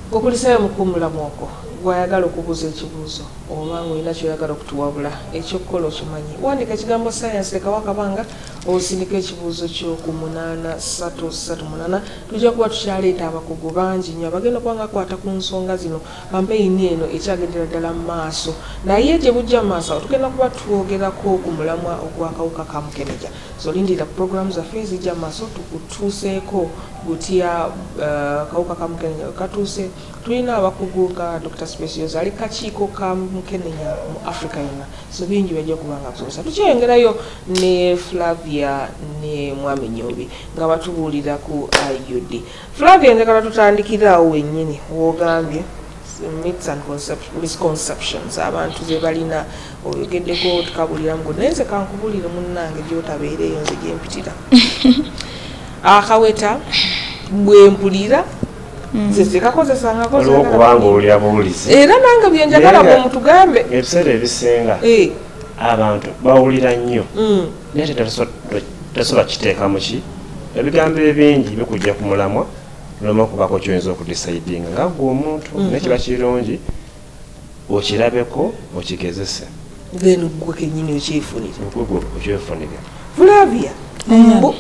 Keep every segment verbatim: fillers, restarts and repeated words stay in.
okulisayo mukumulamu okwo gwayagala okubuuza ekibuuzo oba ng'olina kyoyagala okutuwabula ekyokukola okimanyi wandika ekigambo science lekawo akabanga osindika ekibuuzo kyo ku munaana ssatu ssatu munaana tujja kuba tukyaleeta abakugu bangi nnyo abagenda kuba nga akwata ku nsonga zino kampeyini eno ekyagendera ddala mu maaso naye gye bujja mu maaso awo tugenda kuba twogerako ku mulamwa ogw'akawuka ka mukenenya so lindira ku programu zaffe ezijja mu maaso tukutuuseeko gutya akawuka ka mukenenya katuuse tulina abakugu nga Doctor Specials ali kakiiko ka mukenenya mu Africa yonna so bingi bajja kuba nga kusomesa tukyeyongerayo ne Flavia ne Mwami Nyobi nga batubuulira ku I U D. Flavia njagala tutandikiraawo wennyini wogambye myths and misconceptions abantu ze balina oyogeddeko tukabuliramu go naye nze kankubulire munnange gyotabeereyo nze gyempitira akaweta bwempulira era nange byenjagala bwe mutugambe ebiseera ebisinga abantu bawulira nnyo naye tesobola kiteeka muki ebigambo ebingi bikujja ku mulamwa noma kubako kyoyinza okudisaidinga nga gwe omuntu naye kiba kirungi okirabeko okigezese then gwe kennyini okyefunire gwe okyefunire Flavia mbu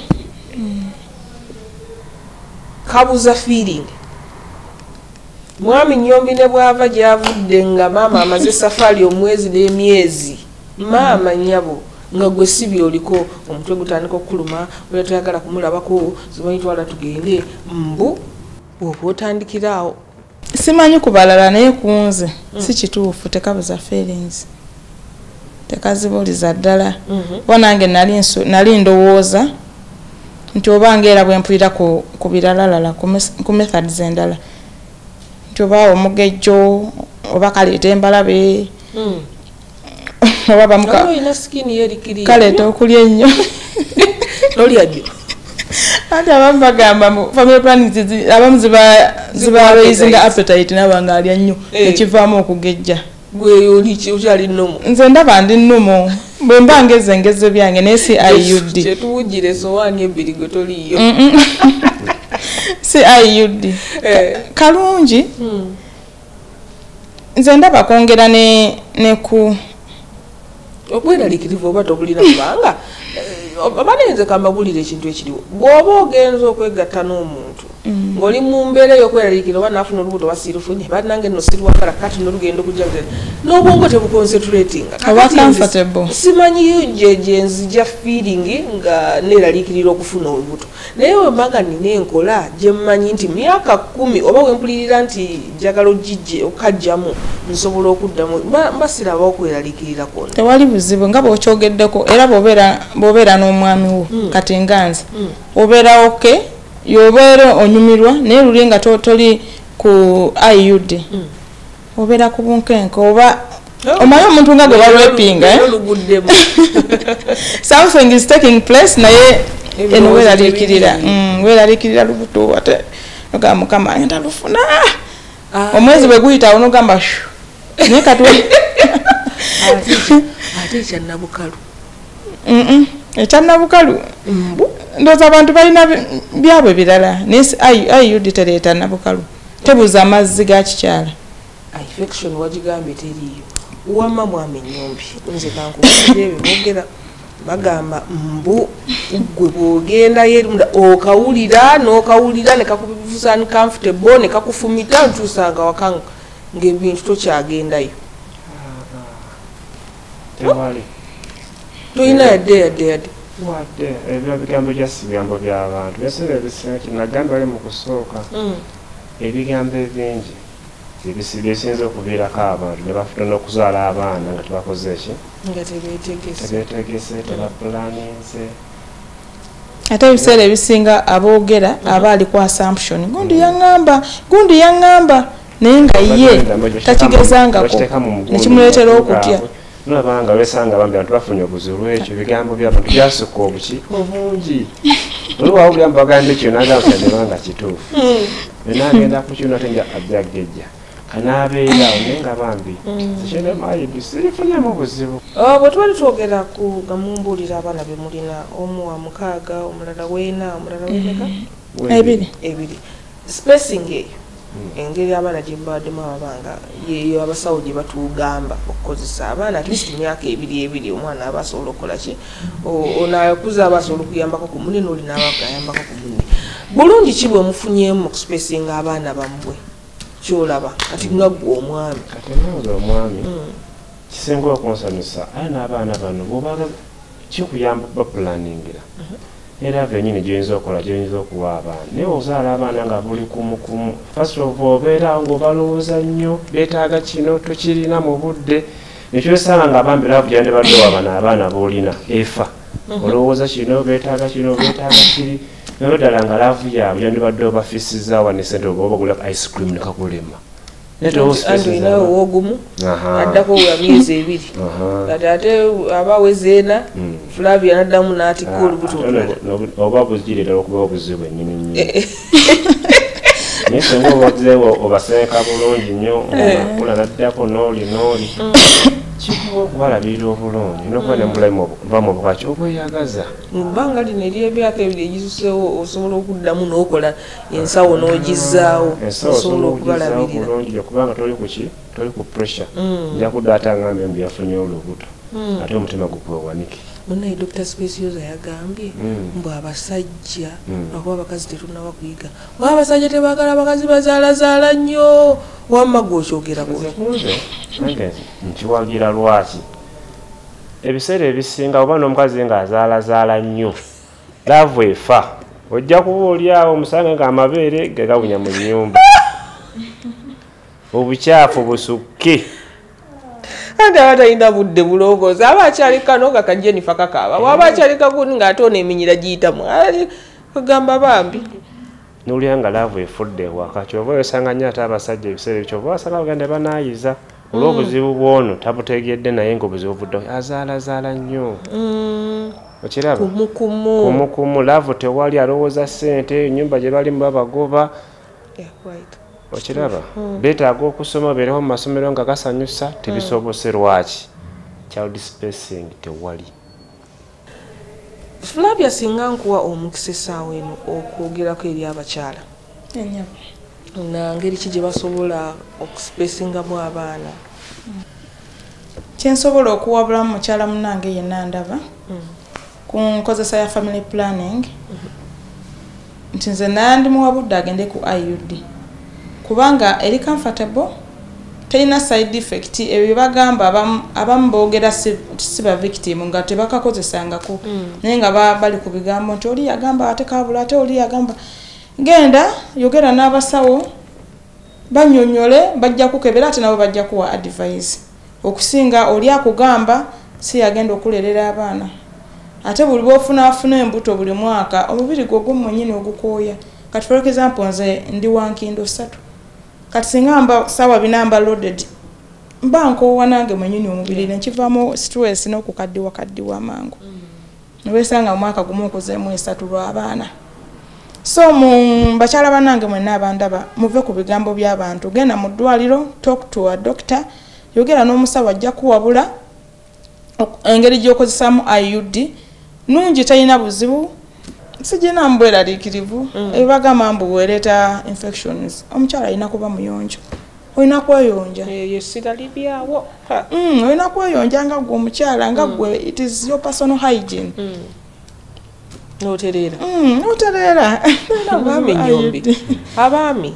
kabuza feeling Mwami Nyombi ne bwava gyavudde nga maama amaze safari omwezi n'emyezi maama nyabo nga gwe sibi oliko omutwe gutandika okuluma bwe tuyagala kumulabako zimanyi twala tugende mbu okutandikiraawo simanyi kubalala naye kunze mm. si kituufu tekabuza feelings tekazibuliza ddala wanange mm -hmm. nali nsu nali ndowooza nti obange era bwe mpulira ku ku biralalala ku methods endala nti oba omugejjo oba kaleeta embalabe mm. oba bamuka kaleeta okulya ennyo nolya ddyo ate abamu bagamba mu family planning abamu ziba ziba raising appetite n'abanga alya nnyo ekivaamu okugejja gwe oli okyali nnomo nze ndaba ndi nnomo bwe mba ngeze ngeze byange naye si I U D kyetuwugire sowaani ebbiri gwe toliyo si I U D kalungi nze ndaba kwongera ne ne ku okweraliikirivu oba tobulira kubanga abanenze kambabulira ekintu ekiriwo bw'oba ogenza okwegatta n'omuntu ng'oli mu mbeera ey'okweraliikira oba naafuna olubuto basirufunye bati nange nno sirwagala kati n'olugendo kujja n'obwongo tebuconcentratinga simanyiyo gye nzija feeling nga neeraliikirira okufuna olubuto naye we mbanga nina enkola gye mmanyi nti myaka kkumi oba we mpulirira nti njagala ogijje okajjamu nsobola okuddamu mba siraba okweraliikirira kwonna tewali buzibu nga bw'okyogeddeko era bw'obeera n'omwami wo kati nganze obeera oke yobeera onyumirwa naye luli nga toli ku I U D obeera ku bunkenke oba omanyi omuntu nga gwe balwepinga something is taking place naye eno weeraliikirira weeraliikirira lubuto ate nogamba mukama ngenda lufuna omwezi bwe guyitawo nogamba shu naye kati ate ekyannabukalu ekyannabukalu ndowooza abantu balina byabwe birala naye I U D tereeta nabukalu tebuuza amazzi ga kikyala infection wagigambye teriiyo wamma Mwami Nyombi nze kankubulira ebyo boogera bagamba mbu gwe bw'ogendayo okawulira n'okawulira ne kakubuuza uncomfortable ne kakufumita ntuusanga waka ng'ebintu tokyagendayo tewali toyina yadde yadde yadde wadde ebyo bigambo byasi bigambo by'abantu ebiseera ebisinga kinagambye wali mu kusooka ebigambo ebingi bisinza okuviirako abantu ne bafuna n'okuzaala abaana nga tebakoze eki nga tebeetegese tebeetegese tebapulaninze ate ebiseera ebisinga aboogera aba ali ku assumption gundi yaŋŋamba gundi yaŋŋamba naye nga ye takigezangako nekimuleetera okutya nabanga wesanga bambi abantu bafunye obuzibu ekyo ebigambo by'abantu byasukka obuki obungi olwawo buli bagamba ekyo nagambanga kituufu enagenda ku kino ate nja abyagejja kanaabeera naye nga bambi sirifunyemu obuzibu bwe tubali twogera ku gamumbuulira abaana be mulina omu wa mukaaga omulala weena omulala weneka ebiri ebiri spacing eyo engeri abaana gye babaddemu ababanga yeyo abasawo gye batugamba okukozesa abaana at least emyaka ebiri ebiri omwana aba asobola okukola ki ono akuza aba asobola okuyambako ku munne n'oli n'aba ayambako ku munne bulungi ki bwe mufunyemu okusipesinga abaana bammwe kyolaba kati ngaggwe omwami kati naawe omwami kisinga okunsanyusa aye n'abaana bano bwobaga kikuyamba bapulaningira era venyini gyoyinza okukola gyoyinza okuwa abaana naye ozaala abaana nga buli kumukumu first of all obeerawo ng'obalowooza nnyo beetaaga kino tokirina mu budde nekyosanga nga bambira kugira ne badde wabana abaana boolina efa olowooza kino beetaaga kino beetaaga kiri naye ddala nga laavu yaabwe gya ne badde obafisiza wa ne sente oba bagula ice cream ne kakulema andinawe owogumu addako wa myezi ebiri kati ate aba wezeena Flavia naddamu n'atikka olubuto oba buzigirira okuba obuzibu ennyini nnyo naye singa obazeewo obaseeka bulungi nnyo ngakula naddako n'oli n'oli kikuba okubalabirira obulungi n'okuba ne mulamu oba mu bwaki obweyagaza mu bbanga lino ery'emyaka ebiri egisusewo osobola okuddamu n'okola ensawo n'ogizaawo osobola okubalabirira bulungi kubanga toli kuki toli ku pressure nja kudda ate aŋŋambye mbu yafunye olubuto ate omutima gukwewanike munaye Doctor Specioza yagambye mbu abasajja lwakuba abakazi tetunnaba kuyiga oba abasajja tebaagala abakazi bazaalazaala nnyo wamma gwokyogera kunze nange nkiwagira lwaki ebiseera ebisinga oba n'omukazi ng'azaalazaala nnyo laavu efa ojja kuba oliawo omusange ng'amabeere ge gabunya mu nnyumba obukyafu busukke ate aba talina budde bulongoozi aba akyali kano nga kajenifa kakaaba waba akyali kakuni ng'ate ono eminyira giyitamu kagamba bambi n'olya nga laavu efudde ewaka kyova osanga nnyo ate abasajja ebiseera ebyo kyova wasanga bagenda banaayiza olw'obuzibu bw'ono tabutegedde naye ng'obuzibu budde azaalazaala nnyo okiraba kumukumu kumukumu laavu tewali alowooza ssente ennyumba gye balimu babagoba okiraba beetaaga okusoma beereho mu masomero nga gasanyusa tebisobose lwaki child spacing tewali Flavia singa nkuwa omukisa essaawa eno okwogerako eri abakyala na ngeri ki gye basobola okuspacingamu abaana kyensobola okuwabulamu mukyala munnange yenna ndaba ku nkozesa ya family planning nti nze nandimuwa budde agende ku I U D kubanga eri comfortable terina side effect ebyo bagamba abamu boogera si ba victim nga tebakakozesangako naye nga bali ku bigambo nti oli yagamba ate kabula ate oli yagamba genda yogera n'abasawo banyonyole bajja kukebera ate nabo bajja kuwa advice okusinga oli akugamba si yagenda okulerera abaana ate buli bwofuna afuna embuto buli mwaka omubiri gwo gw'omwennyini ogukooya kati for example nze ndi wankindo ssatu kati singa mba sawa binamba loaded mba nkoowa nange mwennyini omubiri nekivaamu stress n'okukaddiwa kaddiwa amangu nobesanga omwaka gumu okozeemu esatu lw'abaana so mu bakyala bannange mwenna abandaba muve ku bigambo by'abantu genda mu ddwaliro talk to a doctor yogera n'omusawo ajja kuwabula engeri gy'okozesaamu I U D nungi talina buzibu sijina mbweraliikirivu ebagamba mbu weereeta infections omukyala alina kuba muyonjo olina kweyonja yesiralibyawo olina kweyonja nga gwe omukyala nga gwe it is your personal hygiene notereera notereera mwami Nyombi abaami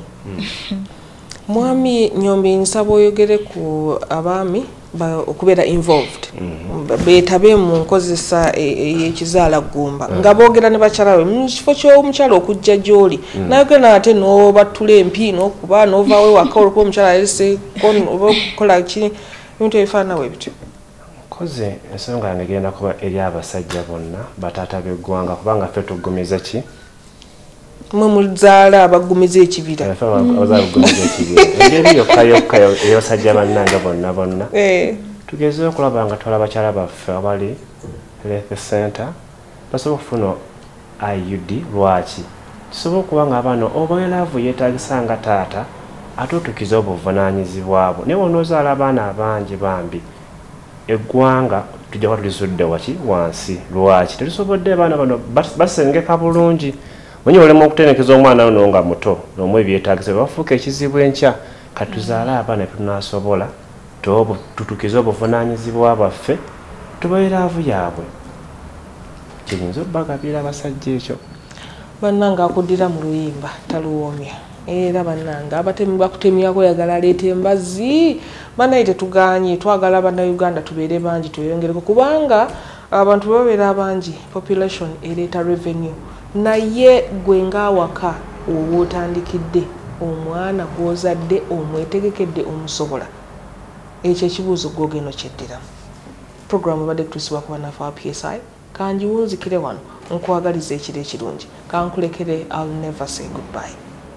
mwami Nyombi nsaba oyogere ku abaami okubeera involved beetabe mu nkozesa y'ekizaala ggumba nga boogera ne bakyala we mu kifo ky'omukyala okujja gy'oli nayogera ate n'obatula empi n'okuba n'ovaawo ewaka olwokuba omukyala alese oba okukola ki ebintu ebifaananawo ebityo koze ensonga yange egenda kuba eri abasajja bonna bataata b'eggwanga kubanga ffe tugumiza ki mwe muzaala abagumiza ekibira abagumiza ekibira engeri yokka yokka ey'abasajja bannange bonna bonna tugezeho okulaba nga twala bakyala baffe abali health center basobola okufuna I U D lwaki kisobola okuba nga abaana oba laavu yeetaagisa nga taata ate otukiza obuvunaanyizibwa bwo naye onoozaala abaana abangi bambi eggwanga tujja kuba tulisudde waki wansi lwaki tetusobodde abaana bano basengeka bulungi Mwenye olema okutenekeza omwana ono nga muto n'omu ebyetaagisa bafuuka ekizibu enkya katuzaale abaana tunasobola tobo tutukize obuvunaanyizibwa bwaffe tubairaavu yaabwe kiyinza obbagabira abasajja ekyo bannanga akuddira mu luyimba taluwoomya era bannanga abatemi bakutemyako yagala aleeta embazzi bannaye tetuganye twagala bannayuganda tubeere bangi tweyongereko kubanga abantu babeera abangi population ereeta revenue naye gwe ngaawaka oba otandikidde omwana gw'ozadde omwetegekedde omusobola ekyo ekibuuzo gwogeno kyeddiramu programu badde kutuusibwa kuba nafa P S I kanjiwunzikire wano nkwagaliza ekiro ekirungi kankulekere I'll never say goodbye.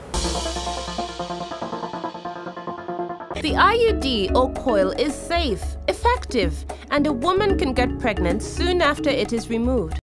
The I U D or coil is safe, effective, and a woman can get pregnant soon after it is removed.